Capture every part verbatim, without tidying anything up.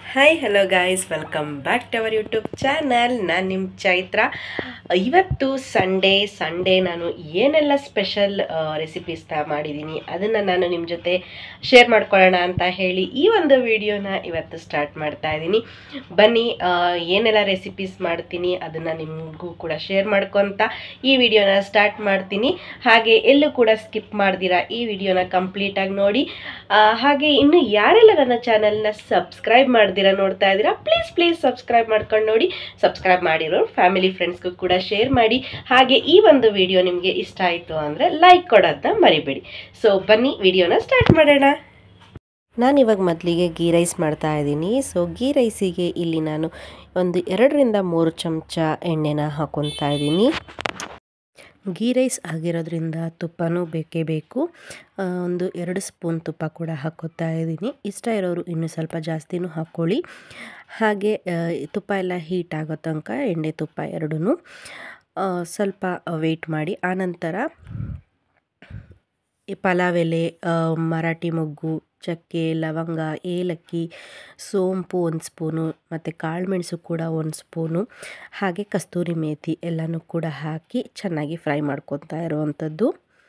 Hi hello guys, welcome back to our YouTube channel. ನಾನು ನಿಮ್ಮ ಚೈತ್ರ. ಇವತ್ತು ಸಂಡೇ ಸಂಡೇ ನಾನು ಏನೆಲ್ಲ ಸ್ಪೆಷಲ್ ರೆಸಿಪೀಸ್ ಮಾಡಿದ್ದೀನಿ ಅದನ್ನು ನಾನು ನಿಮ್ಮ ಜೊತೆ ಶೇರ್ ಮಾಡ್ಕೊಳ್ಳೋಣ ಅಂತ ಹೇಳಿ ಈ ಒಂದು ವಿಡಿಯೋನ ಇವತ್ತು ಸ್ಟಾರ್ಟ್ ಮಾಡ್ತಾ ಇದ್ದೀನಿ. ಬನ್ನಿ, ಏನೆಲ್ಲ ರೆಸಿಪೀಸ್ ಮಾಡ್ತೀನಿ ಅದನ್ನು ನಿಮಗೂ ಕೂಡ ಶೇರ್ ಮಾಡ್ಕೊತ ಈ ವಿಡಿಯೋನ ಸ್ಟಾರ್ಟ್ ಮಾಡ್ತೀನಿ. ಹಾಗೆ ಎಲ್ಲೂ ಕೂಡ ಸ್ಕಿಪ್ ಮಾಡ್ದಿರಾ ಈ ವಿಡಿಯೋನ ಕಂಪ್ಲೀಟಾಗಿ ನೋಡಿ. ಹಾಗೆ ಇನ್ನು ಯಾರೆಲ್ಲ ನನ್ನ ಚಾನಲ್ನ ಸಬ್ಸ್ಕ್ರೈಬ್ ಮಾಡ್ದಿರಾ ನೋಡ್ತಾ ಇದ್ದೀರಾ, ಪ್ಲೀಸ್ ಪ್ಲೀಸ್ ಸಬ್ಸ್ಕ್ರೈಬ್ ಮಾಡ್ಕೊಂಡು ನೋಡಿ. ಸಬ್ಸ್ಕ್ರೈಬ್ ಮಾಡಿರೋ ಫ್ಯಾಮಿಲಿ ಫ್ರೆಂಡ್ಸ್ಗೂ ಕೂಡ ಶೇರ್ ಮಾಡಿ. ಹಾಗೆ ಈ ಒಂದು ವಿಡಿಯೋ ನಿಮಗೆ ಇಷ್ಟ ಆಯಿತು ಅಂದರೆ ಲೈಕ್ ಕೊಡೋದನ್ನ ಮರಿಬೇಡಿ. ಸೊ ಬನ್ನಿ ವಿಡಿಯೋನ ಸ್ಟಾರ್ಟ್ ಮಾಡೋಣ. ನಾನಿವಾಗ ಮೊದಲಿಗೆ ಗೀ ರೈಸ್ ಮಾಡ್ತಾ ಇದ್ದೀನಿ. ಸೊ ಗೀ ರೈಸಿಗೆ ಇಲ್ಲಿ ನಾನು ಒಂದು ಎರಡರಿಂದ ಮೂರು ಚಮಚ ಎಣ್ಣೆನ ಹಾಕೊತಾ ಇದ್ದೀನಿ. ಗೀ ರೈಸ್ ಆಗಿರೋದ್ರಿಂದ ತುಪ್ಪನೂ ಬೇಕೇ ಬೇಕು. ಒಂದು ಎರಡು ಸ್ಪೂನ್ ತುಪ್ಪ ಕೂಡ ಹಾಕೋತಾ ಇದ್ದೀನಿ. ಇಷ್ಟ ಇರೋರು ಇನ್ನೂ ಸ್ವಲ್ಪ ಜಾಸ್ತಿನೂ ಹಾಕ್ಕೊಳ್ಳಿ. ಹಾಗೆ ತುಪ್ಪ ಎಲ್ಲ ಹೀಟ್ ಆಗೋ ತನಕ ಎಣ್ಣೆ ತುಪ್ಪ ಎರಡೂ ಸ್ವಲ್ಪ ವೆಯ್ಟ್ ಮಾಡಿ. ಆನಂತರ ಪಲಾವ್ ಎಲೆ, ಮರಾಠಿ ಮೊಗ್ಗು, ಚಕ್ಕೆ, ಲವಂಗ, ಏಲಕ್ಕಿ, ಸೋಂಪು ಒಂದು ಸ್ಪೂನು ಮತ್ತು ಕಾಳುಮೆಣಸು ಕೂಡ ಒಂದು ಸ್ಪೂನು, ಹಾಗೆ ಕಸ್ತೂರಿ ಮೇಥಿ ಎಲ್ಲನೂ ಕೂಡ ಹಾಕಿ ಚೆನ್ನಾಗಿ ಫ್ರೈ ಮಾಡ್ಕೊತಾ ಇರುವಂಥದ್ದು.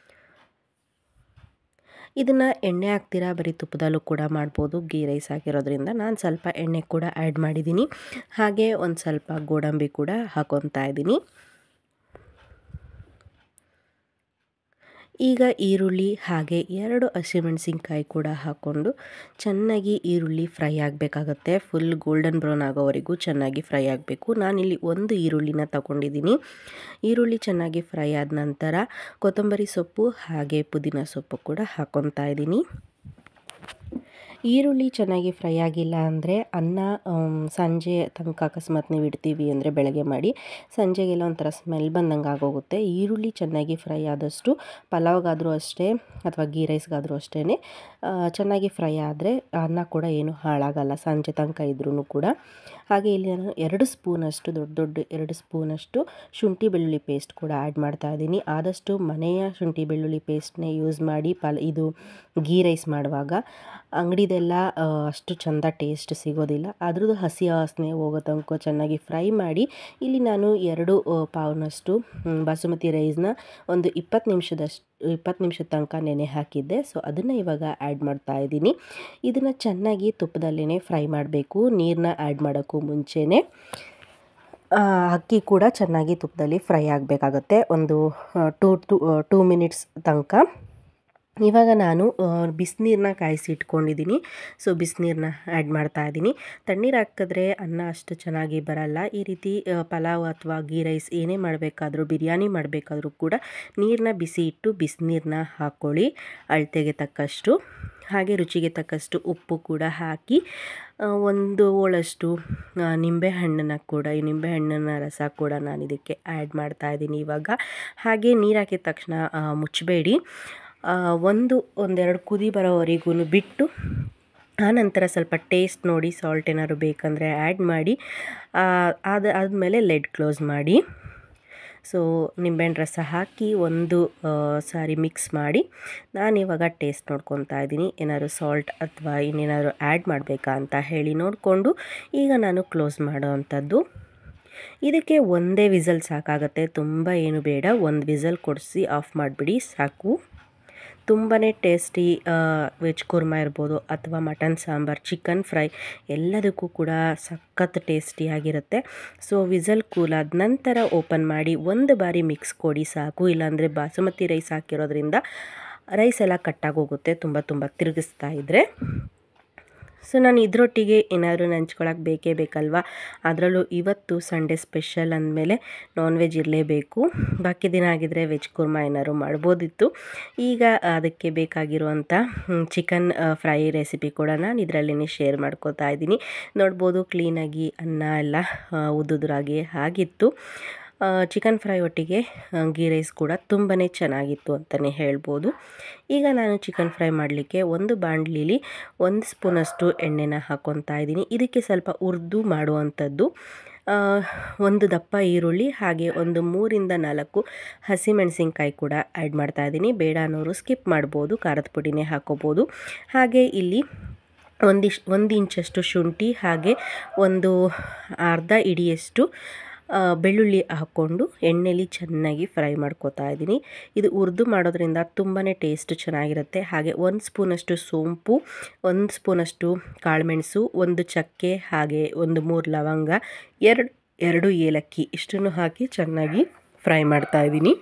ಇದನ್ನು ಎಣ್ಣೆ ಹಾಕ್ತೀರಾ ಬರೀ ತುಪ್ಪದಲ್ಲೂ ಕೂಡ ಮಾಡ್ಬೋದು. ಗೀ ರೈಸ್ ಆಗಿರೋದ್ರಿಂದ ನಾನು ಸ್ವಲ್ಪ ಎಣ್ಣೆ ಕೂಡ ಆ್ಯಡ್ ಮಾಡಿದ್ದೀನಿ. ಹಾಗೆ ಒಂದು ಸ್ವಲ್ಪ ಗೋಡಂಬಿ ಕೂಡ ಹಾಕೊತಾ ಇದ್ದೀನಿ. ಈಗ ಈರುಳ್ಳಿ ಹಾಗೆ ಎರಡು ಹಸಿಮೆಣಸಿನ್ಕಾಯಿ ಕೂಡ ಹಾಕ್ಕೊಂಡು ಚೆನ್ನಾಗಿ ಈರುಳ್ಳಿ ಫ್ರೈ ಆಗಬೇಕಾಗತ್ತೆ. ಫುಲ್ ಗೋಲ್ಡನ್ ಬ್ರೌನ್ ಆಗೋವರೆಗೂ ಚೆನ್ನಾಗಿ ಫ್ರೈ ಆಗಬೇಕು. ನಾನಿಲ್ಲಿ ಒಂದು ಈರುಳ್ಳಿನ ತಗೊಂಡಿದ್ದೀನಿ. ಈರುಳ್ಳಿ ಚೆನ್ನಾಗಿ ಫ್ರೈ ಆದ ನಂತರ ಕೊತ್ತಂಬರಿ ಸೊಪ್ಪು ಹಾಗೆ ಪುದೀನ ಸೊಪ್ಪು ಕೂಡ ಹಾಕ್ಕೊತಾ ಇದ್ದೀನಿ. ಈರುಳ್ಳಿ ಚೆನ್ನಾಗಿ ಫ್ರೈ ಆಗಿಲ್ಲ ಅಂದರೆ ಅನ್ನ ಸಂಜೆ ತನಕ ಅಕಸ್ಮಾತ್ ನೀವು ಇಡ್ತೀವಿ ಅಂದರೆ ಬೆಳಗ್ಗೆ ಮಾಡಿ ಸಂಜೆಗೆಲ್ಲ ಒಂಥರ ಸ್ಮೆಲ್ ಬಂದಂಗೆ ಆಗೋಗುತ್ತೆ. ಈರುಳ್ಳಿ ಚೆನ್ನಾಗಿ ಫ್ರೈ ಆದಷ್ಟು ಪಲಾವ್ಗಾದರೂ ಅಷ್ಟೇ ಅಥವಾ ಗೀ ರೈಸ್ಗಾದರೂ ಅಷ್ಟೇ ಚೆನ್ನಾಗಿ ಫ್ರೈ ಆದರೆ ಅನ್ನ ಕೂಡ ಏನು ಹಾಳಾಗಲ್ಲ ಸಂಜೆ ತನಕ ಇದ್ರೂ ಕೂಡ. ಹಾಗೆ ಇಲ್ಲಿ ನಾನು ಎರಡು ಸ್ಪೂನಷ್ಟು ದೊಡ್ಡ ದೊಡ್ಡ ಎರಡು ಸ್ಪೂನಷ್ಟು ಶುಂಠಿ ಬೆಳ್ಳುಳ್ಳಿ ಪೇಸ್ಟ್ ಕೂಡ ಆ್ಯಡ್ ಮಾಡ್ತಾ ಇದ್ದೀನಿ. ಆದಷ್ಟು ಮನೆಯ ಶುಂಠಿ ಬೆಳ್ಳುಳ್ಳಿ ಪೇಸ್ಟ್ನೇ ಯೂಸ್ ಮಾಡಿ ಪಲ್ ಇದು ಗೀ ರೈಸ್ ಮಾಡುವಾಗ. ಅಂಗಡಿದೆಲ್ಲ ಅಷ್ಟು ಚೆಂದ ಟೇಸ್ಟ್ ಸಿಗೋದಿಲ್ಲ. ಅದ್ರದ್ದು ಹಸಿ ವಾಸನೆ ಹೋಗೋ ತನಕ ಚೆನ್ನಾಗಿ ಫ್ರೈ ಮಾಡಿ. ಇಲ್ಲಿ ನಾನು ಎರಡು ಪಾವ್ನಷ್ಟು ಬಾಸುಮತಿ ರೈಸ್ನ ಒಂದು ಇಪ್ಪತ್ತು ನಿಮಿಷದಷ್ಟು ಇಪ್ಪತ್ತು ನಿಮಿಷದ ತನಕ ನೆನೆ ಹಾಕಿದ್ದೆ. ಸೊ ಅದನ್ನು ಇವಾಗ ಆ್ಯಡ್ ಮಾಡ್ತಾ ಇದ್ದೀನಿ. ಇದನ್ನು ಚೆನ್ನಾಗಿ ತುಪ್ಪದಲ್ಲೇ ಫ್ರೈ ಮಾಡಬೇಕು, ನೀರನ್ನ ಆ್ಯಡ್ ಮಾಡೋಕ್ಕೂ ಮುಂಚೆನೇ. ಅಕ್ಕಿ ಕೂಡ ಚೆನ್ನಾಗಿ ತುಪ್ಪದಲ್ಲಿ ಫ್ರೈ ಆಗಬೇಕಾಗತ್ತೆ ಒಂದು ಟೂ ಟು ಟೂ ಮಿನಿಟ್ಸ್ ತನಕ. ಇವಾಗ ನಾನು ಬಿಸಿನೀರನ್ನ ಕಾಯಿಸಿ ಇಟ್ಕೊಂಡಿದ್ದೀನಿ. ಸೊ ಬಿಸಿನೀರನ್ನ ಆ್ಯಡ್ ಮಾಡ್ತಾ ಇದ್ದೀನಿ. ತಣ್ಣೀರು ಹಾಕಿದ್ರೆ ಅನ್ನ ಅಷ್ಟು ಚೆನ್ನಾಗಿ ಬರಲ್ಲ. ಈ ರೀತಿ ಪಲಾವ್ ಅಥವಾ ಗೀ ರೈಸ್ ಏನೇ ಮಾಡಬೇಕಾದ್ರೂ ಬಿರಿಯಾನಿ ಮಾಡಬೇಕಾದ್ರೂ ಕೂಡ ನೀರನ್ನ ಬಿಸಿ ಇಟ್ಟು ಬಿಸಿನೀರನ್ನ ಹಾಕ್ಕೊಳ್ಳಿ ಅಳತೆಗೆ ತಕ್ಕಷ್ಟು. ಹಾಗೆ ರುಚಿಗೆ ತಕ್ಕಷ್ಟು ಉಪ್ಪು ಕೂಡ ಹಾಕಿ ಒಂದು ಹೋಳಷ್ಟು ನಿಂಬೆಹಣ್ಣನ್ನು ಕೂಡ ಈ ನಿಂಬೆಹಣ್ಣಿನ ರಸ ಕೂಡ ನಾನು ಇದಕ್ಕೆ ಆ್ಯಡ್ ಮಾಡ್ತಾ ಇದ್ದೀನಿ ಇವಾಗ. ಹಾಗೆ ನೀರು ಹಾಕಿದ ತಕ್ಷಣ ಮುಚ್ಚಬೇಡಿ. ಒಂದು ಒಂದೆರಡು ಕುದಿ ಬರೋವರೆಗೂ ಬಿಟ್ಟು ಆನಂತರ ಸ್ವಲ್ಪ ಟೇಸ್ಟ್ ನೋಡಿ ಸಾಲ್ಟ್ ಏನಾದ್ರು ಬೇಕಂದರೆ ಆ್ಯಡ್ ಮಾಡಿ. ಅದು ಆದಮೇಲೆ ಲೆಡ್ ಕ್ಲೋಸ್ ಮಾಡಿ. ಸೊ ನಿಂಬೆಹಣ್ಣು ರಸ ಹಾಕಿ ಒಂದು ಸಾರಿ ಮಿಕ್ಸ್ ಮಾಡಿ ನಾನಿವಾಗ ಟೇಸ್ಟ್ ನೋಡ್ಕೊತಾ ಇದ್ದೀನಿ. ಏನಾದ್ರು ಸಾಲ್ಟ್ ಅಥವಾ ಇನ್ನೇನಾದ್ರು ಆ್ಯಡ್ ಮಾಡಬೇಕಾ ಅಂತ ಹೇಳಿ ನೋಡಿಕೊಂಡು ಈಗ ನಾನು ಕ್ಲೋಸ್ ಮಾಡೋ ಅಂಥದ್ದು. ಇದಕ್ಕೆ ಒಂದೇ ವಿಸಲ್ ಸಾಕಾಗತ್ತೆ, ತುಂಬ ಏನು ಬೇಡ. ಒಂದು ವಿಸಲ್ ಕೊಡಿಸಿ ಆಫ್ ಮಾಡಿಬಿಡಿ ಸಾಕು. ತುಂಬಾ ಟೇಸ್ಟಿ ವೆಜ್ ಕುರ್ಮಾ ಇರ್ಬೋದು ಅಥವಾ ಮಟನ್ ಸಾಂಬಾರು, ಚಿಕನ್ ಫ್ರೈ ಎಲ್ಲದಕ್ಕೂ ಕೂಡ ಸಖತ್ ಟೇಸ್ಟಿಯಾಗಿರುತ್ತೆ. ಸೊ ವಿಸಲ್ ಕೂಲಾದ ನಂತರ ಓಪನ್ ಮಾಡಿ ಒಂದು ಬಾರಿ ಮಿಕ್ಸ್ ಕೊಡಿ ಸಾಕು. ಇಲ್ಲಾಂದರೆ ಬಾಸುಮತಿ ರೈಸ್ ಹಾಕಿರೋದ್ರಿಂದ ರೈಸ್ ಎಲ್ಲ ಕಟ್ಟಾಗೋಗುತ್ತೆ ತುಂಬ ತುಂಬ ತಿರುಗಿಸ್ತಾ ಇದ್ದರೆ. ಸೊ ನಾನು ಇದರೊಟ್ಟಿಗೆ ಏನಾದರೂ ನೆಂಚ್ಕೊಳಕ್ಕೆ ಬೇಕೇ ಬೇಕಲ್ವ. ಅದರಲ್ಲೂ ಇವತ್ತು ಸಂಡೇ ಸ್ಪೆಷಲ್ ಅಂದಮೇಲೆ ನಾನ್ ವೆಜ್ ಇರಲೇಬೇಕು. ಬಾಕಿ ದಿನ ಆಗಿದ್ದರೆ ವೆಜ್ ಕುರ್ಮಾ ಏನಾದ್ರು ಮಾಡ್ಬೋದಿತ್ತು. ಈಗ ಅದಕ್ಕೆ ಬೇಕಾಗಿರುವಂಥ ಚಿಕನ್ ಫ್ರೈ ರೆಸಿಪಿ ಕೂಡ ನಾನು ಇದರಲ್ಲೇ ಶೇರ್ ಮಾಡ್ಕೋತಾ ಇದ್ದೀನಿ. ನೋಡ್ಬೋದು ಕ್ಲೀನಾಗಿ ಅನ್ನ ಎಲ್ಲ ಉದ್ದುದ್ರಾಗಿ ಆಗಿತ್ತು. ಚಿಕನ್ ಫ್ರೈ ಒಟ್ಟಿಗೆ ಗೀ ರೈಸ್ ಕೂಡ ತುಂಬಾ ಚೆನ್ನಾಗಿತ್ತು ಅಂತಲೇ ಹೇಳ್ಬೋದು. ಈಗ ನಾನು ಚಿಕನ್ ಫ್ರೈ ಮಾಡಲಿಕ್ಕೆ ಒಂದು ಬಾಣಲಿಲಿ ಒಂದು ಸ್ಪೂನಷ್ಟು ಎಣ್ಣೆನ ಹಾಕ್ಕೊತಾ ಇದ್ದೀನಿ. ಇದಕ್ಕೆ ಸ್ವಲ್ಪ ಹುರಿದು ಮಾಡುವಂಥದ್ದು. ಒಂದು ದಪ್ಪ ಈರುಳ್ಳಿ ಹಾಗೆ ಒಂದು ಮೂರಿಂದ ನಾಲ್ಕು ಹಸಿಮೆಣಸಿನ್ಕಾಯಿ ಕೂಡ ಆ್ಯಡ್ ಮಾಡ್ತಾ ಇದ್ದೀನಿ. ಬೇಡ ಅನ್ನೋರು ಸ್ಕಿಪ್ ಮಾಡ್ಬೋದು, ಖಾರದ ಪುಡಿನೇ ಹಾಕ್ಕೋಬೋದು. ಹಾಗೆ ಇಲ್ಲಿ ಒಂದಿಶ್ ಒಂದು ಇಂಚಷ್ಟು ಶುಂಠಿ ಹಾಗೆ ಒಂದು ಅರ್ಧ ಇಡಿಯಷ್ಟು ಬೆಳ್ಳುಳ್ಳಿ ಹಾಕ್ಕೊಂಡು ಎಣ್ಣೆಲಿ ಚೆನ್ನಾಗಿ ಫ್ರೈ ಮಾಡ್ಕೋತಾ ಇದ್ದೀನಿ. ಇದು ಹುರಿದು ಮಾಡೋದ್ರಿಂದ ತುಂಬಾ ಟೇಸ್ಟ್ ಚೆನ್ನಾಗಿರುತ್ತೆ. ಹಾಗೆ ಒಂದು ಸ್ಪೂನಷ್ಟು ಸೋಂಪು, ಒಂದು ಸ್ಪೂನಷ್ಟು ಕಾಳುಮೆಣಸು, ಒಂದು ಚಕ್ಕೆ ಹಾಗೆ ಒಂದು ಮೂರು ಲವಂಗ, ಎರಡು ಎರಡು ಏಲಕ್ಕಿ ಇಷ್ಟನ್ನು ಹಾಕಿ ಚೆನ್ನಾಗಿ ಫ್ರೈ ಮಾಡ್ತಾ ಇದ್ದೀನಿ.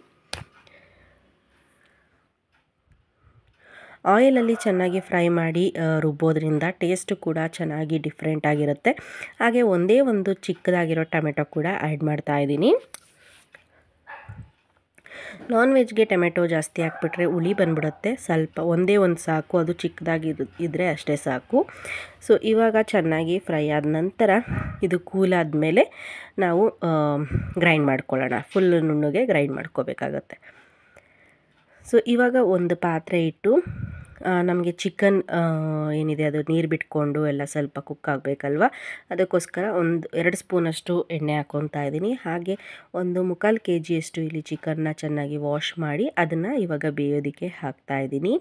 ಆಯಿಲಲ್ಲಿ ಚೆನ್ನಾಗಿ ಫ್ರೈ ಮಾಡಿ ರುಬ್ಬೋದ್ರಿಂದ ಟೇಸ್ಟು ಕೂಡ ಚೆನ್ನಾಗಿ ಡಿಫ್ರೆಂಟ್ ಆಗಿರುತ್ತೆ. ಹಾಗೆ ಒಂದೇ ಒಂದು ಚಿಕ್ಕದಾಗಿರೋ ಟೊಮೆಟೊ ಕೂಡ ಆ್ಯಡ್ ಮಾಡ್ತಾ ಇದ್ದೀನಿ. ನಾನ್ ವೆಜ್ಗೆ ಟೊಮೆಟೊ ಜಾಸ್ತಿ ಹಾಕ್ಬಿಟ್ರೆ ಹುಳಿ ಬಂದ್ಬಿಡುತ್ತೆ. ಸ್ವಲ್ಪ ಒಂದೇ ಒಂದು ಸಾಕು, ಅದು ಚಿಕ್ಕದಾಗಿ ಇದ್ದರೆ ಅಷ್ಟೇ ಸಾಕು. ಸೊ ಇವಾಗ ಚೆನ್ನಾಗಿ ಫ್ರೈ ಆದ ನಂತರ ಇದು ಕೂಲ್ ಆದಮೇಲೆ ನಾವು ಗ್ರೈಂಡ್ ಮಾಡ್ಕೊಳ್ಳೋಣ. ಫುಲ್ ನುಣ್ಣಗೆ ಗ್ರೈಂಡ್ ಮಾಡ್ಕೋಬೇಕಾಗತ್ತೆ. ಸೊ ಇವಾಗ ಒಂದು ಪಾತ್ರೆ ಇಟ್ಟು ನಮಗೆ ಚಿಕನ್ ಏನಿದೆ ಅದು ನೀರು ಬಿಟ್ಕೊಂಡು ಎಲ್ಲ ಸ್ವಲ್ಪ ಕುಕ್ ಆಗಬೇಕಲ್ವ, ಅದಕ್ಕೋಸ್ಕರ ಒಂದು ಎರಡು ಸ್ಪೂನಷ್ಟು ಎಣ್ಣೆ ಹಾಕ್ಕೊತಾ ಇದ್ದೀನಿ. ಹಾಗೆ ಒಂದು ಮುಕ್ಕಾಲು ಕೆ ಜಿಯಷ್ಟು ಇಲ್ಲಿ ಚಿಕನ್ನ ಚೆನ್ನಾಗಿ ವಾಶ್ ಮಾಡಿ ಅದನ್ನು ಇವಾಗ ಬೇಯೋದಕ್ಕೆ ಹಾಕ್ತಾ ಇದ್ದೀನಿ.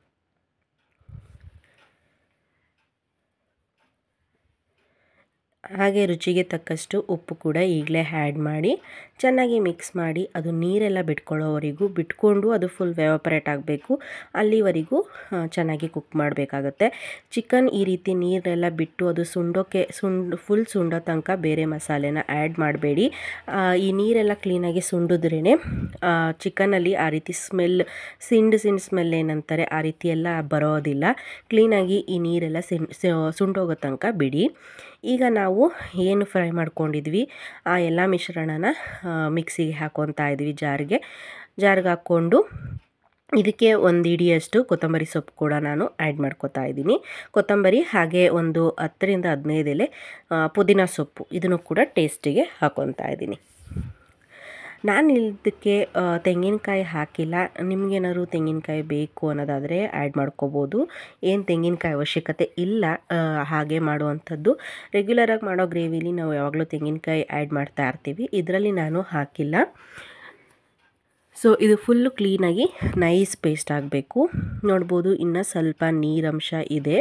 ಹಾಗೆ ರುಚಿಗೆ ತಕ್ಕಷ್ಟು ಉಪ್ಪು ಕೂಡ ಈಗಲೇ ಆ್ಯಡ್ ಮಾಡಿ ಚೆನ್ನಾಗಿ ಮಿಕ್ಸ್ ಮಾಡಿ ಅದು ನೀರೆಲ್ಲ ಬಿಟ್ಕೊಳ್ಳೋವರೆಗೂ ಬಿಟ್ಕೊಂಡು ಅದು ಫುಲ್ ವೆವಾಪರೇಟ್ ಆಗಬೇಕು, ಅಲ್ಲಿವರೆಗೂ ಚೆನ್ನಾಗಿ ಕುಕ್ ಮಾಡಬೇಕಾಗತ್ತೆ. ಚಿಕನ್ ಈ ರೀತಿ ನೀರೆಲ್ಲ ಬಿಟ್ಟು ಅದು ಸುಂಡೋಕ್ಕೆ ಸುಂಡು ಫುಲ್ ಸುಂಡೋ ತನಕ ಬೇರೆ ಮಸಾಲೆನ ಆ್ಯಡ್ ಮಾಡಬೇಡಿ. ಈ ನೀರೆಲ್ಲ ಕ್ಲೀನಾಗಿ ಸುಂಡಿದ್ರೇ ಚಿಕನಲ್ಲಿ ಆ ರೀತಿ ಸ್ಮೆಲ್ ಸಿಂಡು ಸಿಂಡು ಸ್ಮೆಲ್ ಏನಂತಾರೆ ಆ ರೀತಿ ಎಲ್ಲ ಬರೋದಿಲ್ಲ. ಕ್ಲೀನಾಗಿ ಈ ನೀರೆಲ್ಲ ಸಿನ್ ಸುಂಡೋಗೋ ತನಕ ಬಿಡಿ. ಈಗ ನಾವು ಏನು ಫ್ರೈ ಮಾಡ್ಕೊಂಡಿದ್ವಿ ಆ ಎಲ್ಲ ಮಿಶ್ರಣನ ಮಿಕ್ಸಿಗೆ ಹಾಕ್ಕೊತಾ ಇದ್ವಿ. ಜಾರಿಗೆ ಜಾರಿಗೆ ಹಾಕ್ಕೊಂಡು ಇದಕ್ಕೆ ಒಂದು ಹಿಡಿಯಷ್ಟು ಕೊತ್ತಂಬರಿ ಸೊಪ್ಪು ಕೂಡ ನಾನು ಆ್ಯಡ್ ಮಾಡ್ಕೊತಾ ಇದ್ದೀನಿ. ಕೊತ್ತಂಬರಿ ಹಾಗೆ ಒಂದು ಹತ್ತರಿಂದ ಹದಿನೈದು ಎಲೆ ಪುದೀನ ಸೊಪ್ಪು ಇದನ್ನು ಕೂಡ ಟೇಸ್ಟಿಗೆ ಹಾಕ್ಕೊತಾ ಇದ್ದೀನಿ. ನಾನು ಇದಕ್ಕೆ ತೆಂಗಿನಕಾಯಿ ಹಾಕಿಲ್ಲ. ನಿಮಗೇನಾದ್ರು ತೆಂಗಿನಕಾಯಿ ಬೇಕು ಅನ್ನೋದಾದರೆ ಆ್ಯಡ್ ಮಾಡ್ಕೋಬೋದು. ಏನು ತೆಂಗಿನಕಾಯಿ ಅವಶ್ಯಕತೆ ಇಲ್ಲ ಹಾಗೆ ಮಾಡುವಂಥದ್ದು. ರೆಗ್ಯುಲರಾಗಿ ಮಾಡೋ ಗ್ರೇವಿಲಿ ನಾವು ಯಾವಾಗಲೂ ತೆಂಗಿನಕಾಯಿ ಆ್ಯಡ್ ಮಾಡ್ತಾ ಇರ್ತೀವಿ, ಇದರಲ್ಲಿ ನಾನು ಹಾಕಿಲ್ಲ. ಸೊ ಇದು ಫುಲ್ಲು ಕ್ಲೀನಾಗಿ ನೈಸ್ ಪೇಸ್ಟ್ ಆಗಬೇಕು. ನೋಡ್ಬೋದು ಇನ್ನು ಸ್ವಲ್ಪ ನೀರಂಶ ಇದೆ.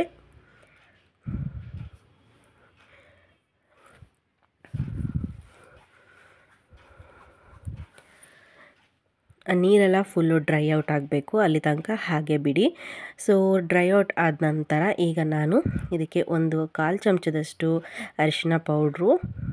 ನೀರೆಲ್ಲ ಫುಲ್ಲು ಡ್ರೈ ಔಟ್ ಆಗಬೇಕು, ಅಲ್ಲಿ ತನಕ ಹಾಗೆ ಬಿಡಿ. ಸೊ ಡ್ರೈ ಔಟ್ ಆದ ನಂತರ ಈಗ ನಾನು ಇದಕ್ಕೆ ಒಂದು ಕಾಲು ಚಮಚದಷ್ಟು ಅರಿಶಿನ ಪೌಡ್ರು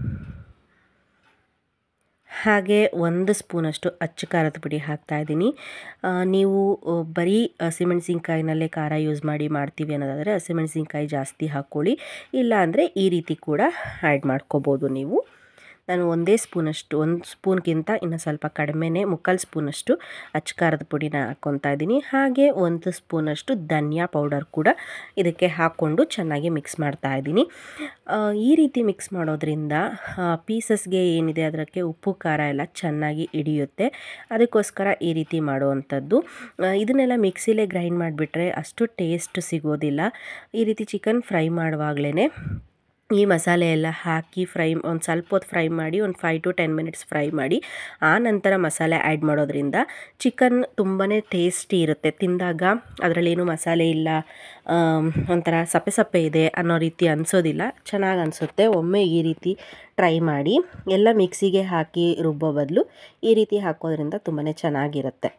ಹಾಗೆ ಒಂದು ಸ್ಪೂನಷ್ಟು ಅಚ್ಚ ಖಾರದ ಪುಡಿ ಹಾಕ್ತಾಯಿದ್ದೀನಿ. ನೀವು ಬರೀ ಹಸಿಮೆಣಸಿನ್ಕಾಯಿನಲ್ಲೇ ಖಾರ ಯೂಸ್ ಮಾಡಿ ಮಾಡ್ತೀವಿ ಅನ್ನೋದಾದರೆ ಹಸಿಮೆಣಸಿನ್ಕಾಯಿ ಜಾಸ್ತಿ ಹಾಕ್ಕೊಳ್ಳಿ, ಇಲ್ಲ ಅಂದರೆ ಈ ರೀತಿ ಕೂಡ ಆ್ಯಡ್ ಮಾಡ್ಕೋಬೋದು ನೀವು. ನಾನು ಒಂದೇ ಸ್ಪೂನಷ್ಟು ಒಂದು ಸ್ಪೂನ್ಗಿಂತ ಇನ್ನು ಸ್ವಲ್ಪ ಕಡಿಮೆನೇ ಮುಕ್ಕಾಲು ಸ್ಪೂನಷ್ಟು ಅಚ್ಚ ಖಾರದ ಪುಡಿನ ಹಾಕ್ಕೊತಾ ಇದ್ದೀನಿ. ಹಾಗೆ ಒಂದು ಸ್ಪೂನಷ್ಟು ಧನಿಯಾ ಪೌಡರ್ ಕೂಡ ಇದಕ್ಕೆ ಹಾಕ್ಕೊಂಡು ಚೆನ್ನಾಗಿ ಮಿಕ್ಸ್ ಮಾಡ್ತಾ ಇದ್ದೀನಿ. ಈ ರೀತಿ ಮಿಕ್ಸ್ ಮಾಡೋದ್ರಿಂದ ಪೀಸಸ್ಗೆ ಏನಿದೆ ಅದಕ್ಕೆ ಉಪ್ಪು ಖಾರ ಎಲ್ಲ ಚೆನ್ನಾಗಿ ಹಿಡಿಯುತ್ತೆ, ಅದಕ್ಕೋಸ್ಕರ ಈ ರೀತಿ ಮಾಡುವಂಥದ್ದು. ಇದನ್ನೆಲ್ಲ ಮಿಕ್ಸಿಲೇ ಗ್ರೈಂಡ್ ಮಾಡಿಬಿಟ್ರೆ ಅಷ್ಟು ಟೇಸ್ಟ್ ಸಿಗೋದಿಲ್ಲ. ಈ ರೀತಿ ಚಿಕನ್ ಫ್ರೈ ಮಾಡುವಾಗಲೇ ಈ ಮಸಾಲೆ ಎಲ್ಲ ಹಾಕಿ ಫ್ರೈ ಒಂದು ಸ್ವಲ್ಪ ಹೊತ್ತು ಫ್ರೈ ಮಾಡಿ ಒಂದು five to ten minutes fry ಮಾಡಿ ಆ ನಂತರ ಮಸಾಲೆ ಆ್ಯಡ್ ಮಾಡೋದ್ರಿಂದ ಚಿಕನ್ ತುಂಬಾ ಟೇಸ್ಟಿ ಇರುತ್ತೆ. ತಿಂದಾಗ ಅದರಲ್ಲೇನು ಮಸಾಲೆ ಇಲ್ಲ, ಒಂಥರ ಸಪ್ಪೆ ಸಪ್ಪೆ ಇದೆ ಅನ್ನೋ ರೀತಿ ಅನಿಸೋದಿಲ್ಲ, ಚೆನ್ನಾಗಿ ಅನಿಸುತ್ತೆ. ಒಮ್ಮೆ ಈ ರೀತಿ ಟ್ರೈ ಮಾಡಿ. ಎಲ್ಲ ಮಿಕ್ಸಿಗೆ ಹಾಕಿ ರುಬ್ಬೋ ಬದಲು ಈ ರೀತಿ ಹಾಕೋದ್ರಿಂದ ತುಂಬಾ ಚೆನ್ನಾಗಿರುತ್ತೆ.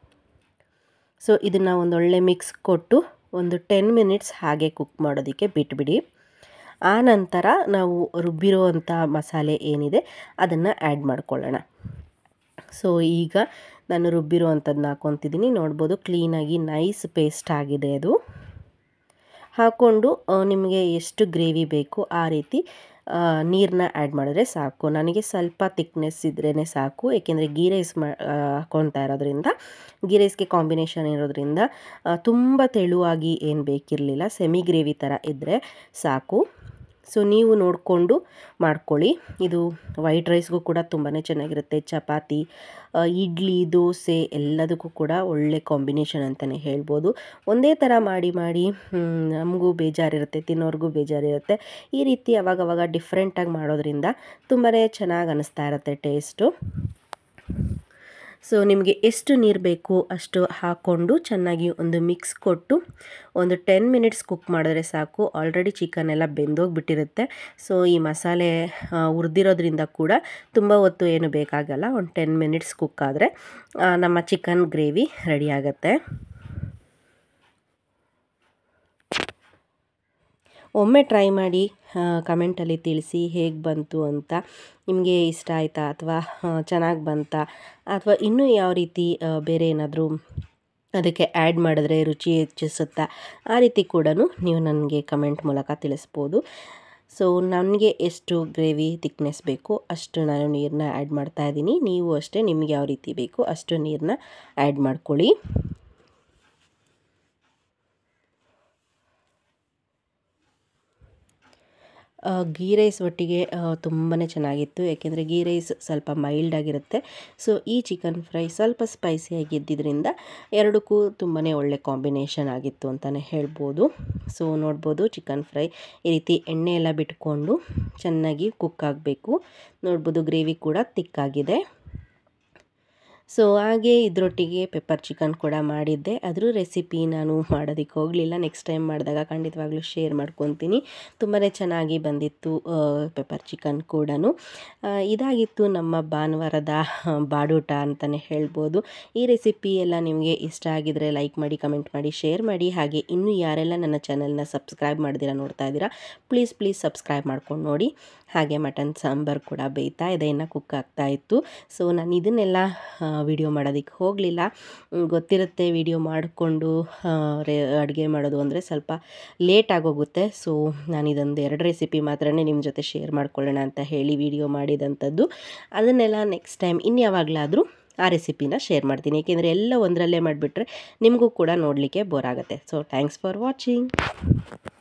ಸೊ ಇದನ್ನು ಒಂದೊಳ್ಳೆ ಮಿಕ್ಸ್ ಕೊಟ್ಟು ಒಂದು ಟೆನ್ ಮಿನಿಟ್ಸ್ ಹಾಗೆ ಕುಕ್ ಮಾಡೋದಕ್ಕೆ ಬಿಟ್ಬಿಡಿ. ಆ ನಂತರ ನಾವು ರುಬ್ಬಿರುವಂಥ ಮಸಾಲೆ ಏನಿದೆ ಅದನ್ನು ಆ್ಯಡ್ ಮಾಡ್ಕೊಳ್ಳೋಣ. ಸೊ ಈಗ ನಾನು ರುಬ್ಬಿರುವಂಥದ್ದನ್ನ ಹಾಕ್ಕೊತಿದ್ದೀನಿ. ನೋಡ್ಬೋದು ಕ್ಲೀನಾಗಿ ನೈಸ್ ಪೇಸ್ಟ್ ಆಗಿದೆ. ಅದು ಹಾಕ್ಕೊಂಡು ನಿಮಗೆ ಎಷ್ಟು ಗ್ರೇವಿ ಬೇಕು ಆ ರೀತಿ ನೀರನ್ನ ಆ್ಯಡ್ ಮಾಡಿದ್ರೆ ಸಾಕು. ನನಗೆ ಸ್ವಲ್ಪ ತಿಕ್ನೆಸ್ ಇದ್ರೇ ಸಾಕು, ಏಕೆಂದರೆ ಗೀ ರೈಸ್ ಮಾ ಹಾಕ್ಕೊತಾ ಇರೋದ್ರಿಂದ ಗೀ ರೈಸ್ಗೆ ಕಾಂಬಿನೇಷನ್ ಇರೋದ್ರಿಂದ ತುಂಬ ತೆಳುವಾಗಿ ಏನು ಬೇಕಿರಲಿಲ್ಲ, ಸೆಮಿ ಗ್ರೇವಿ ಥರ ಇದ್ದರೆ ಸಾಕು. ಸೊ ನೀವು ನೋಡಿಕೊಂಡು ಮಾಡ್ಕೊಳ್ಳಿ. ಇದು ವೈಟ್ ರೈಸ್ಗೂ ಕೂಡ ತುಂಬಾ ಚೆನ್ನಾಗಿರುತ್ತೆ. ಚಪಾತಿ, ಇಡ್ಲಿ, ದೋಸೆ ಎಲ್ಲದಕ್ಕೂ ಕೂಡ ಒಳ್ಳೆ ಕಾಂಬಿನೇಷನ್ ಅಂತಲೇ ಹೇಳ್ಬೋದು. ಒಂದೇ ಥರ ಮಾಡಿ ಮಾಡಿ ನಮಗೂ ಬೇಜಾರಿರುತ್ತೆ, ತಿನ್ನೋರಿಗೂ ಬೇಜಾರಿರುತ್ತೆ. ಈ ರೀತಿ ಅವಾಗವಾಗ ಡಿಫ್ರೆಂಟಾಗಿ ಮಾಡೋದ್ರಿಂದ ತುಂಬಾ ಚೆನ್ನಾಗಿ ಅನ್ನಿಸ್ತಾ ಇರುತ್ತೆ ಟೇಸ್ಟು. ಸೊ ನಿಮಗೆ ಎಷ್ಟು ನೀರು ಬೇಕು ಅಷ್ಟು ಹಾಕ್ಕೊಂಡು ಚೆನ್ನಾಗಿ ಒಂದು ಮಿಕ್ಸ್ ಕೊಟ್ಟು ಒಂದು ಟೆನ್ ಮಿನಿಟ್ಸ್ ಕುಕ್ ಮಾಡಿದ್ರೆ ಸಾಕು. ಆಲ್ರೆಡಿ ಚಿಕನ್ ಎಲ್ಲ ಬೆಂದೋಗಿಬಿಟ್ಟಿರುತ್ತೆ. ಸೊ ಈ ಮಸಾಲೆ ಹುರಿದಿರೋದ್ರಿಂದ ಕೂಡ ತುಂಬ ಹೊತ್ತು ಏನು ಬೇಕಾಗಲ್ಲ. ಒಂದು ಟೆನ್ ಮಿನಿಟ್ಸ್ ಕುಕ್ ಆದರೆ ನಮ್ಮ ಚಿಕನ್ ಗ್ರೇವಿ ರೆಡಿ ಆಗುತ್ತೆ. ಒಮ್ಮೆ ಟ್ರೈ ಮಾಡಿ ಕಮೆಂಟಲ್ಲಿ ತಿಳಿಸಿ ಹೇಗೆ ಬಂತು ಅಂತ. ನಿಮಗೆ ಇಷ್ಟ ಆಯಿತಾ ಅಥವಾ ಚೆನ್ನಾಗಿ ಬಂತಾ ಅಥವಾ ಇನ್ನೂ ಯಾವ ರೀತಿ ಬೇರೆ ಏನಾದರೂ ಅದಕ್ಕೆ ಆ್ಯಡ್ ಮಾಡಿದ್ರೆ ರುಚಿ ಹೆಚ್ಚಿಸುತ್ತಾ ಆ ರೀತಿ ಕೂಡ ನೀವು ನನಗೆ ಕಮೆಂಟ್ ಮೂಲಕ ತಿಳಿಸ್ಬೋದು. ಸೊ ನನಗೆ ಎಷ್ಟು ಗ್ರೇವಿ ತಿಕ್ನೆಸ್ ಬೇಕು ಅಷ್ಟು ನಾನು ನೀರನ್ನ ಆ್ಯಡ್ ಮಾಡ್ತಾಯಿದ್ದೀನಿ. ನೀವು ಅಷ್ಟೇ ನಿಮಗೆ ಯಾವ ರೀತಿ ಬೇಕು ಅಷ್ಟು ನೀರನ್ನ ಆ್ಯಡ್ ಮಾಡ್ಕೊಳ್ಳಿ. ಗೀ ರೈಸ್ ಒಟ್ಟಿಗೆ ತುಂಬಾ ಚೆನ್ನಾಗಿತ್ತು, ಏಕೆಂದರೆ ಗೀ ರೈಸ್ ಸ್ವಲ್ಪ ಮೈಲ್ಡ್ ಆಗಿರುತ್ತೆ. ಸೊ ಈ ಚಿಕನ್ ಫ್ರೈ ಸ್ವಲ್ಪ ಸ್ಪೈಸಿಯಾಗಿ ಇದ್ದಿದ್ದರಿಂದ ಎರಡಕ್ಕೂ ತುಂಬಾ ಒಳ್ಳೆ ಕಾಂಬಿನೇಷನ್ ಆಗಿತ್ತು ಅಂತಲೇ ಹೇಳ್ಬೋದು. ಸೊ ನೋಡ್ಬೋದು ಚಿಕನ್ ಫ್ರೈ ಈ ರೀತಿ ಎಣ್ಣೆ ಎಲ್ಲ ಬಿಟ್ಕೊಂಡು ಚೆನ್ನಾಗಿ ಕುಕ್ ಆಗಬೇಕು. ನೋಡ್ಬೋದು ಗ್ರೇವಿ ಕೂಡ ತಿಕ್ಕಾಗಿದೆ. ಸೊ ಹಾಗೆ ಇದರೊಟ್ಟಿಗೆ ಪೆಪ್ಪರ್ ಚಿಕನ್ ಕೂಡ ಮಾಡಿದ್ದೆ. ಅದರ ರೆಸಿಪಿ ನಾನು ಮಾಡೋದಕ್ಕೆ ಹೋಗಲಿಲ್ಲ. ನೆಕ್ಸ್ಟ್ ಟೈಮ್ ಮಾಡಿದಾಗ ಖಂಡಿತವಾಗ್ಲೂ ಶೇರ್ ಮಾಡ್ಕೊತೀನಿ. ತುಂಬಾ ಚೆನ್ನಾಗಿ ಬಂದಿತ್ತು ಪೆಪ್ಪರ್ ಚಿಕನ್ ಕೂಡ. ಇದಾಗಿತ್ತು ನಮ್ಮ ಭಾನುವಾರದ ಬಾಡೂಟ ಅಂತಲೇ ಹೇಳ್ಬೋದು. ಈ ರೆಸಿಪಿ ಎಲ್ಲ ನಿಮಗೆ ಇಷ್ಟ ಆಗಿದರೆ ಲೈಕ್ ಮಾಡಿ, ಕಮೆಂಟ್ ಮಾಡಿ, ಶೇರ್ ಮಾಡಿ. ಹಾಗೆ ಇನ್ನೂ ಯಾರೆಲ್ಲ ನನ್ನ ಚಾನಲ್ನ ಸಬ್ಸ್ಕ್ರೈಬ್ ಮಾಡ್ದಿರಾ ನೋಡ್ತಾ ಇದ್ದೀರಾ ಪ್ಲೀಸ್ ಪ್ಲೀಸ್ ಸಬ್ಸ್ಕ್ರೈಬ್ ಮಾಡ್ಕೊಂಡು ನೋಡಿ. ಹಾಗೆ ಮಟನ್ ಸಾಂಬಾರು ಕೂಡ ಬೇಯ್ತಾ ಇದೆ, ಇನ್ನು ಕುಕ್ ಆಗ್ತಾ ಇತ್ತು. ಸೊ ನಾನು ಇದನ್ನೆಲ್ಲ ವಿಡಿಯೋ ಮಾಡೋದಕ್ಕೆ ಹೋಗಲಿಲ್ಲ. ಗೊತ್ತಿರುತ್ತೆ ವಿಡಿಯೋ ಮಾಡಿಕೊಂಡು ಅಡುಗೆ ಮಾಡೋದು ಅಂದರೆ ಸ್ವಲ್ಪ ಲೇಟ್ ಆಗೋಗುತ್ತೆ. ಸೊ ನಾನು ಇದೊಂದು ಎರಡು ರೆಸಿಪಿ ಮಾತ್ರ ನಿಮ್ಮ ಜೊತೆ ಶೇರ್ ಮಾಡ್ಕೊಳ್ಳೋಣ ಅಂತ ಹೇಳಿ ವಿಡಿಯೋ ಮಾಡಿದಂಥದ್ದು. ಅದನ್ನೆಲ್ಲ ನೆಕ್ಸ್ಟ್ ಟೈಮ್ ಇನ್ಯಾವಾಗಲಾದರೂ ಆ ರೆಸಿಪಿನ ಶೇರ್ ಮಾಡ್ತೀನಿ, ಏಕೆಂದರೆ ಎಲ್ಲ ಒಂದರಲ್ಲೇ ಮಾಡಿಬಿಟ್ರೆ ನಿಮಗೂ ಕೂಡ ನೋಡಲಿಕ್ಕೆ ಬೋರ್ ಆಗುತ್ತೆ. So thanks for watching.